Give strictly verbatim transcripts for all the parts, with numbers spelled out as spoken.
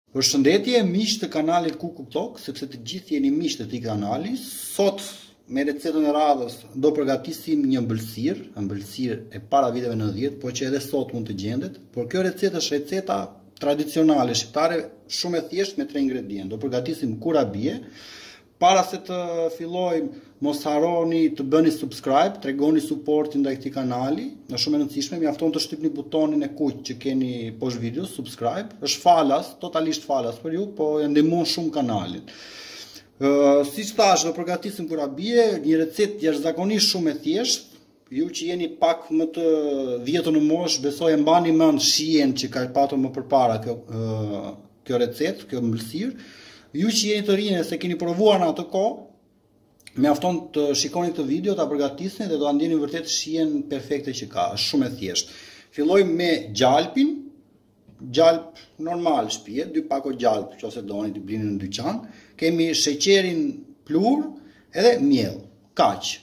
Përshëndetje miq të kanalit Kukuktok, sepse të gjithë jeni miq të këtij kanali. Sot me recetën e radhës do përgatisim një ëmbëlsirë, ëmbëlsirë e para viteve nëntëdhjetë, por që edhe sot mund të gjendet. Por kjo recetë është receta tradicionale shqiptare, shumë e thjeshtë me tre ingredientë. Do përgatisim kurabie. Para se të fillojmë, mos harroni të bëni subscribe, tregoni suportin ndaj këtij kanali. Është shumë e rëndësishme, mjafton të shtypni butonin e kuq që keni poshtë videos, subscribe. Është falas, totalisht falas për ju, po e ndihmon shumë kanalin. Uh, siç thash, do përgatisim kurabie, një recetë jashtëzakonisht shumë e thjeshtë. Ju që jeni pak më të vjetër në moshë, besoj e mbani mend shihen që ka patur më përpara kjo uh, kjo recetë, kjo ëmbëlsirë. Ju që jeni të rinj se keni provuar në atë kohë, mjafton të shikoni këtë video, ta përgatisni dhe do ta ndjeni vërtet shihen perfekte që ka, është shumë e thjeshtë. Fillojmë me gjalpin, gjalp normal shtëpie, dy pako gjalp, nëse doni të blini në dyqan. Kemi sheqerin plur edhe miell, kaq.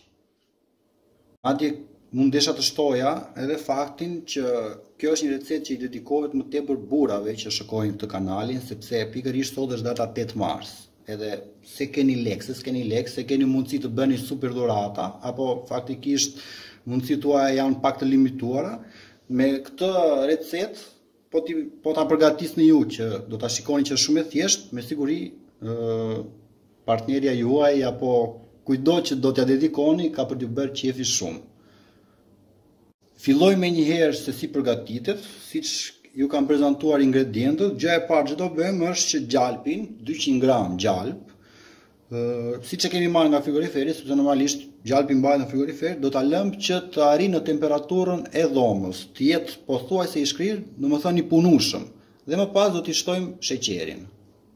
Madje mund desha të shtoja edhe faktin që kjo është një recetë që i dedikohet më tepër burrave që shikojnë këtë kanalin, sepse pikërisht sot është data tetë mars. Edhe se keni lekë, se s'keni lekë, se keni mundësi të bëni super dhurata, apo faktikisht mundësitë tuaja janë pak të limituara, me këtë recetë po ti po ta përgatisni ju që do ta shikoni që është shumë e thjeshtë, me siguri ë partnerja juaj apo kujdo që do t'ja dedikoni ka për t'ju bërë qefi shumë. Filloj me një herë se si përgatitet, siç ju kam prezantuar ingredientët. Gjëja e parë që do bëjmë është që gjalpin, dyqind gram gjalp, ë siç e kemi marrë nga frigoriferi, sepse normalisht gjalpi mbahet në frigorifer, do ta lëmë që të arrijë në temperaturën e dhomës, të jetë pothuajse i shkrirë, domethënë i punueshëm. Dhe më pas do t'i shtojmë sheqerin.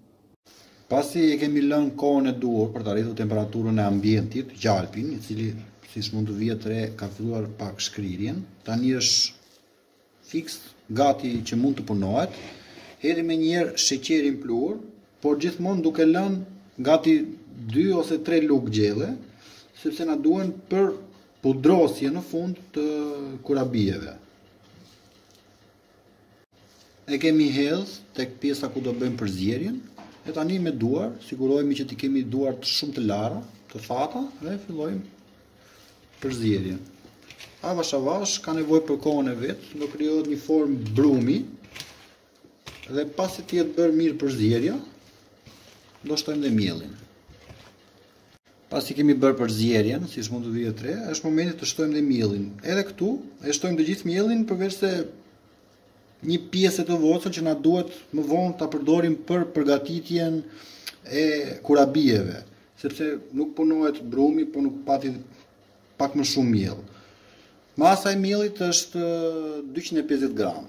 Pasi e kemi lënë kohën e duhur për të arritur temperaturën e ambientit, gjalpin, i cili siç mund të vihet re ka filluar pak shkrirjen, tani është fiks, gati që mund të punohet. Hedhim me njëherë sheqerin plur, por gjithmonë duke lënë gati dy ose tre lugë gjelle, sepse na duhen për pudrosje në fund të kurabieve. E kemi hedhur tek pjesa ku do bëjmë përzierjen, e tani me duar, sigurohemi që ti kemi duart shumë të lara, të thata, dhe fillojmë përzierjen. Avash avash ka nevojë për kohën e vet, do krijohet një formë brumi, dhe pasi të jetë bërë mirë përzierja, do shtojmë dhe miellin. Pasi kemi bërë përzierjen, siç mund të vihet re, është momenti të shtojmë dhe miellin. Edhe këtu e shtojmë të gjithë miellin, përveç se një pjesë të vogël që na duhet më vonë ta përdorim për përgatitjen e kurabieve, sepse nuk punohet brumi, po nuk pati pak më shumë miell. Masa e miellit është dyqind e pesëdhjetë gram.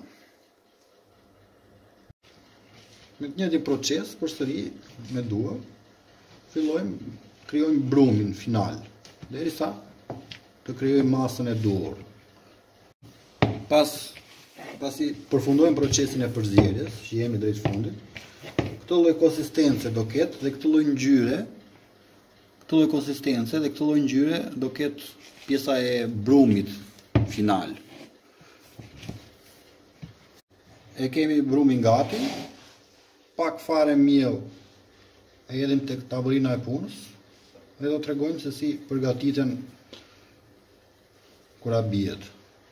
Me të njëjtin proces, përsëri me duar, fillojmë krijojmë brumin final, derisa të krijojmë masën e duhur. Pas pasi përfundojmë procesin e përzierjes, që jemi drejt fundit, këtë lloj konsistence do ketë dhe këtë lloj ngjyre, këtë lloj konsistence dhe këtë lloj ngjyre do ketë pjesa e brumit final. E kemi brumin gati, pak fare miell e hedhim tek tavolina e punës dhe do t'rregojmë se si përgatiten kurabiet.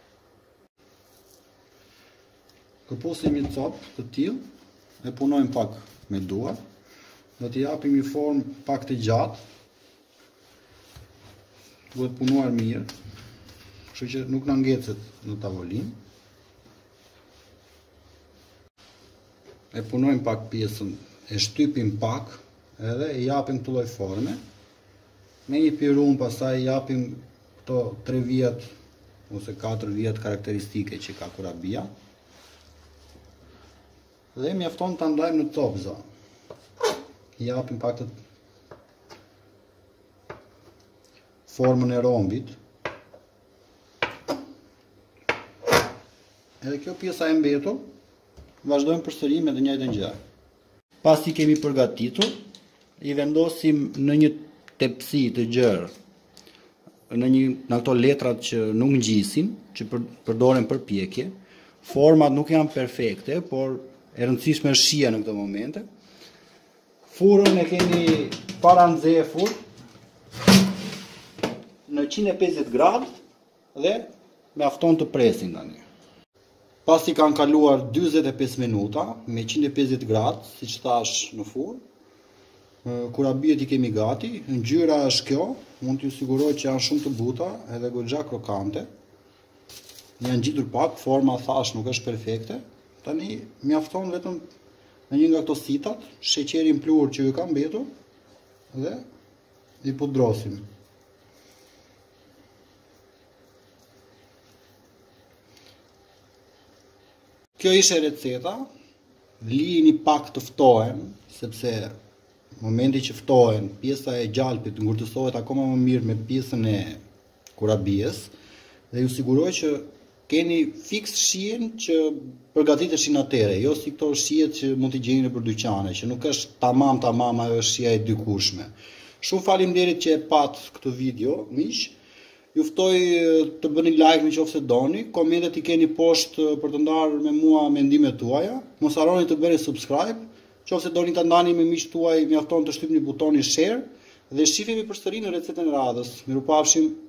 Këposim një copë të tillë, e punojmë pak me duar, do t'i japim një formë pak të gjatë, duhet punuar mirë, kështu që nuk na ngecet në tavolinë. E punojmë pak pjesën, e shtypim pak, edhe i japim këtë lloj forme. Me një pirum pastaj i japim këto tre vijat ose katër vijat karakteristike që ka kurabia. Dhe mjafton ta ndajmë në copza. I japim pak të formën e rombit. Edhe kjo pjesa e mbetur, vazhdojmë përsëri me të njëjtën gjë. Pasi kemi përgatitur, i vendosim në një tepsi të gjerë, në një në ato letrat që nuk ngjisin, që për, përdoren për pjekje. Format nuk janë perfekte, por e rëndësishme është shija në këto momente. Furrën e keni para nxehur në njëqind e pesëdhjetë gradë dhe mjafton të presin tani. Pasi kanë kaluar dyzet e pesë minuta me njëqind e pesëdhjetë gradë, siç thash në furrë, kurabiet i kemi gati. Ngjyra është kjo, mund t'ju siguroj që janë shumë të buta edhe goxha krokante. Janë ngjitur pak, forma thash nuk është perfekte. Tani mjafton vetëm në një nga këto sitat, sheqerin pluhur që ju ka mbetur dhe i pudrosim. Kjo ishte receta. Lijini pak të ftohen, sepse në momenti që ftohen, pjesa e gjalpit ngurtësohet akoma më mirë me pjesën e kurabies dhe ju siguroj që keni fiks shijen që përgatiteshin atëre, jo si këto shijet që mund t'i gjeni nëpër dyqane, që nuk është tamam tamam ajo shija e dykushme. Shumë faleminderit që e pat këtë video, miq. Ju ftoj të bëni like nëse doni, komentet i keni poshtë për të ndarë me mua mendimet tuaja. Mos harroni të bëni subscribe. Nëse doni ta ndani me miqtë tuaj, mjafton të shtypni butonin share dhe shihemi përsëri në recetën e radhës. Mirupafshim.